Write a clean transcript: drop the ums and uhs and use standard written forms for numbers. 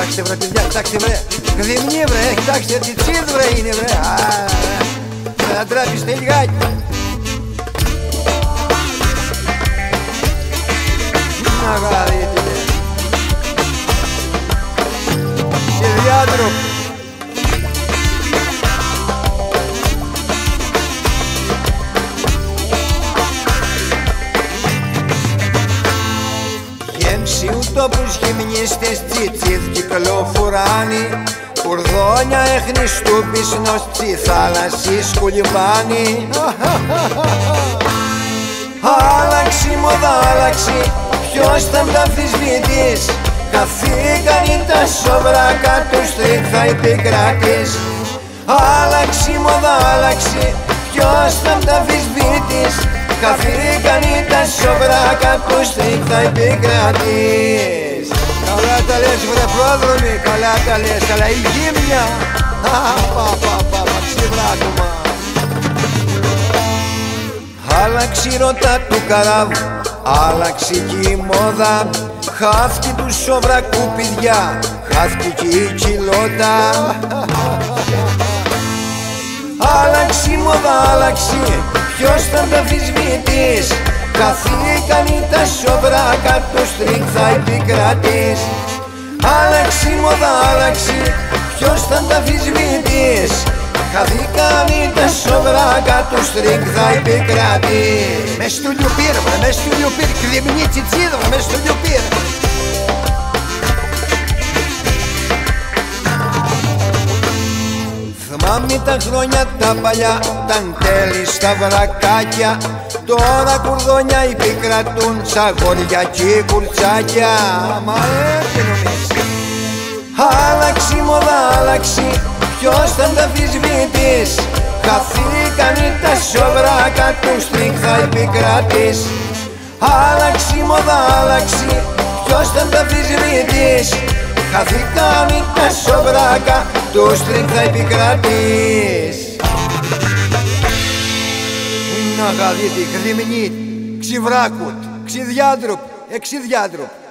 Κοιτάξτε βρε παιδιά, κοιτάξτε βρε. Γδυμνή βρε, κοιτάξτε τι τσίρ βρε είναι βρε. Θα τράβηστε λιγάκι. Να γαδείτε βρε. Σχεδιάτροπ. Τόπους γυμνίστες τσίτσιδ κυκλοφοράνει, κουρδόνια έχνη στου πισνός τσι θάλασσι σκουλιμπάνει. Άλλαξη μόδα άλλαξη, ποιος θα μ' τα αμφισβητείς, χαθήκαν τα σοβράκα του στρίκ θα επικρατείς. Άλλαξη μόδα άλλαξη, ποιος θα μ' τα αμφισβητείς, χαθήκαν τα σοβράκα του στρίκ θα επικρατείς. Καλά τα λες βρε πρόδρομοι, καλά τα λες, αλλά η γύμνια ξεβράκωμα. Άλλαξη η ρότα του καράβου, άλλαξη κι η μόδα, χάθηκε του σοβρακού παιδιά, χάθηκε κι η κοιλώτα. Άλλαξη η μόδα άλλαξη, ποιος θα μ' τα αμφισβητείς, χαθήκαν τα σοβράκα του στρίκ θα επικρατείς. Άλλαξη η μόδα άλλαξη, ποιος θα μ' τα αμφισβητείς, χαθήκαν τα σοβράκα του στρίκ θα επικρατείς. Μες στο λιουπίρ βρε, μες στο λιουπίρ, κρυμνή τσιτσίδα μες στο λιουπίρ. Θυμάμαι τα χρόνια τα παλιά, τα τέλη στα βρακάκια, τώρα κουρδόνια επικρατούν τσαγόρια και κουρτσάκια. Μα τι νομίζεις. Άλλαξη μόδα άλλαξη, ποιος θα μ' τα αμφισβητείς, χαθήκαν τα σοβράκα του στρίκ θα επικρατείς. Άλλαξη μόδα άλλαξη, ποιος θα μ' τα αμφισβητείς, χαθήκαν τα σοβράκα του στρίκ θα επικρατείς. Να γαδίτη γδυμνή, ξιβράκουτ, ξιδιάντροπ, εξιδιάντροπ.